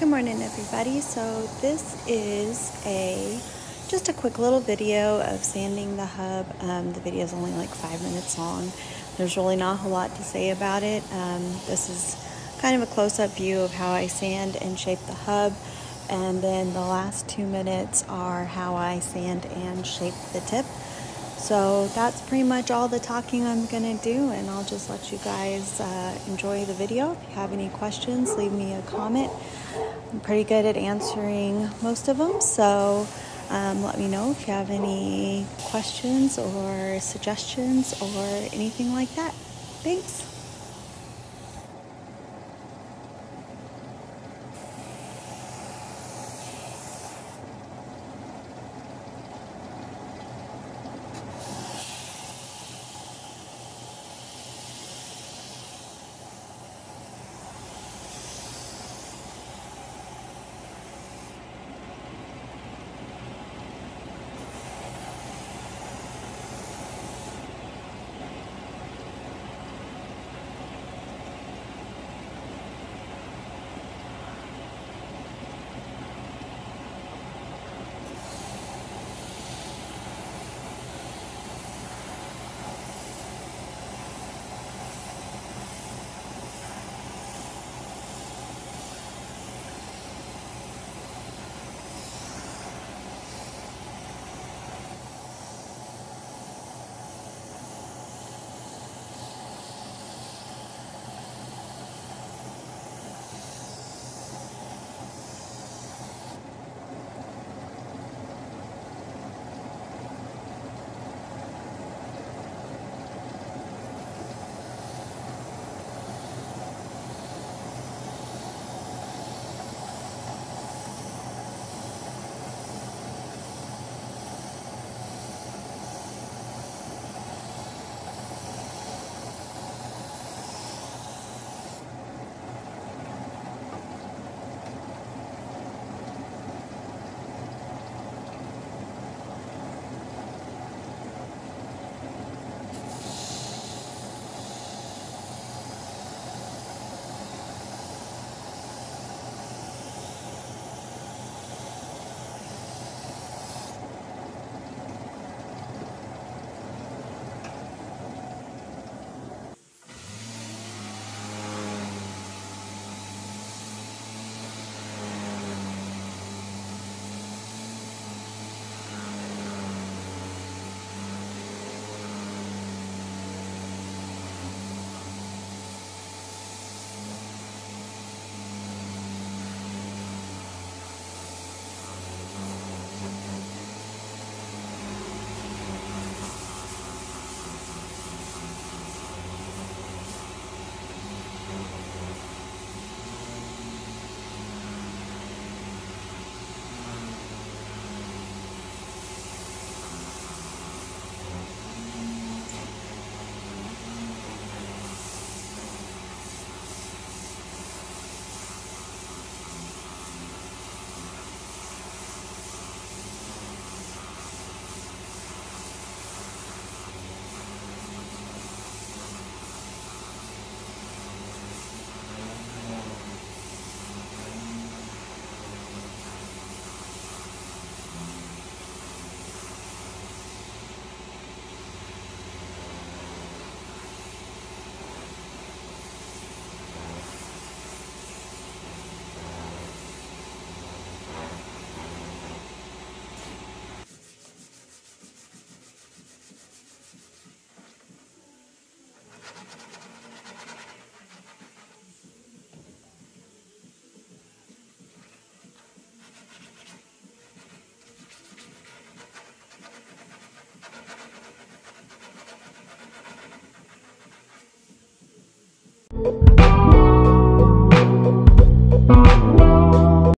Good morning, everybody. So this is just a quick little video of sanding the hub. The video is only like 5 minutes long. There's really not a whole lot to say about it. This is kind of a close-up view of how I sand and shape the hub, and then the last 2 minutes are how I sand and shape the tip. So that's pretty much all the talking I'm gonna do, and I'll just let you guys enjoy the video. If you have any questions, leave me a comment. I'm pretty good at answering most of them, so let me know if you have any questions or suggestions or anything like that. Thanks.